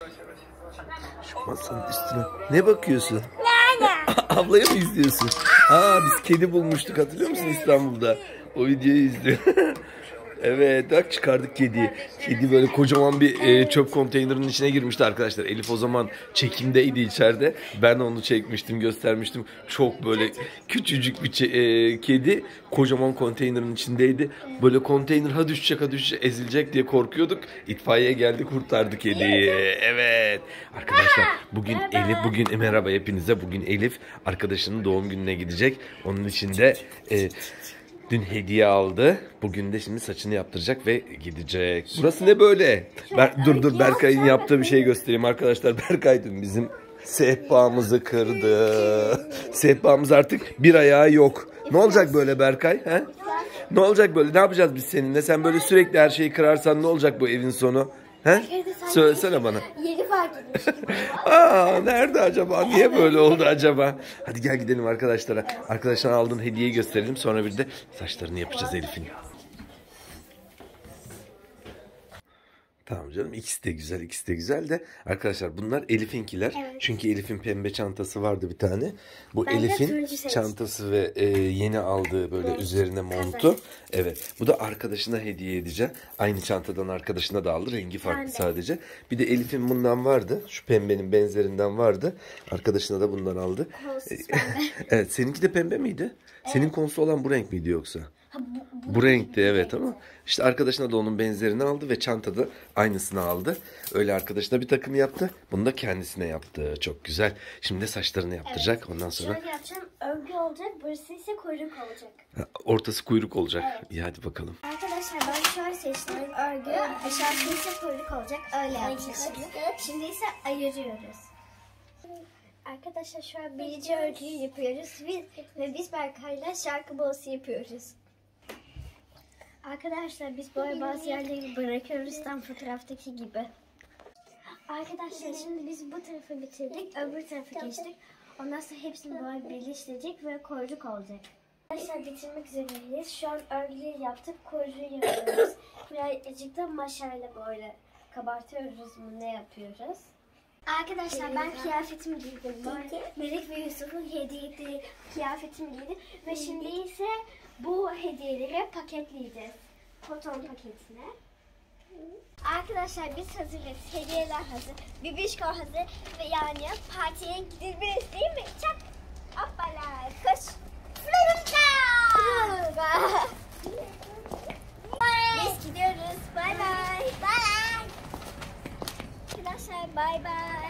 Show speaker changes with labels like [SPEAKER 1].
[SPEAKER 1] Şu masanın üstüne. Ne bakıyorsun? Ablaya mı izliyorsun? Biz kedi bulmuştuk, hatırlıyor musun İstanbul'da? O videoyu izliyor. Evet, bak çıkardık kediyi. Kedi böyle kocaman bir çöp konteynerinin içine girmişti arkadaşlar. Elif o zaman çekimdeydi içeride. Ben onu çekmiştim, göstermiştim. Çok böyle küçücük bir kedi kocaman konteynerin içindeydi. Böyle konteyner ha düşecek ezilecek diye korkuyorduk. İtfaiye geldi, kurtardı kediyi. Evet. Arkadaşlar bugün merhaba hepinize. Bugün Elif arkadaşının doğum gününe gidecek. Onun için de dün hediye aldı. Bugün de şimdi saçını yaptıracak ve gidecek. Burası ne böyle? Dur Berkay'ın yaptığı bir şey göstereyim arkadaşlar. Berkay dün bizim sehpamızı kırdı. Sehpamız artık bir ayağı yok. Ne olacak böyle Berkay? He? Ne olacak böyle? Ne yapacağız biz seninle? Sen böyle sürekli her şeyi kırarsan ne olacak bu evin sonu? He? Söylesene bana.
[SPEAKER 2] Yeni fark etmiş.
[SPEAKER 1] Nerede acaba? Niye böyle oldu acaba? Hadi gel gidelim arkadaşlara. Arkadaşlara aldığın hediyeyi gösterelim. Sonra bir de saçlarını yapacağız Elif'in. Tamam canım, ikisi de güzel de arkadaşlar bunlar Elif'inkiler. Evet. Çünkü Elif'in pembe çantası vardı bir tane. Bu Elif'in çantası ve yeni aldığı böyle üzerine montu. Evet. Bu da arkadaşına hediye edeceğim. Aynı çantadan arkadaşına da aldı. Rengi farklı sadece. Bir de Elif'in bundan vardı. Şu pembenin benzerinden vardı. Arkadaşına da bundan aldı. Evet. Seninki de pembe miydi? Evet. Senin konusu olan bu renk miydi yoksa? Bu renkti evet, ama işte arkadaşına da onun benzerini aldı ve çantada aynısını aldı. Öyle arkadaşına bir takım yaptı. Bunu da kendisine yaptı. Çok güzel. Şimdi de saçlarını yaptıracak. Evet. Ondan sonra
[SPEAKER 2] şöyle yapacağım. Örgü olacak. Burası ise kuyruk olacak.
[SPEAKER 1] Ortası kuyruk olacak.
[SPEAKER 2] Evet.
[SPEAKER 1] İyi, hadi bakalım.
[SPEAKER 2] Arkadaşlar ben şöyle seçtim. Örgü. Aşağısı ise kuyruk olacak. Öyle yapacağız. Şimdi ise ayırıyoruz. Arkadaşlar şu an birinci örgüyü yapıyoruz. Biz Berkay'la şarkı boğası yapıyoruz. Arkadaşlar biz böyle bazı yerleri bırakıyoruz tam fotoğraftaki gibi. Arkadaşlar şimdi biz bu tarafı bitirdik, öbür tarafa geçtik. Ondan sonra hepsini böyle birleştirecek ve kuyruk olacak. Arkadaşlar bitirmek üzereyiz. Şu an örgüleri yaptık, kuyruğu yapıyoruz. Birazcık da maşayla böyle kabartıyoruz mu ne yapıyoruz. Arkadaşlar ben kıyafetimi giydim. Melek ve Yusuf'un hediye ettiği kıyafetimi giydim. Ve şimdi ise bu hediyeleri paketleyeceğiz. Koton paketine. Arkadaşlar biz hazırız. Hediyeler hazır. Bibişko hazır. Ve yani partiye gidebiliriz değil mi? Çak. Hoppala. Koş. Biz gidiyoruz. Bay bay. Bay. Arkadaşlar bay bay.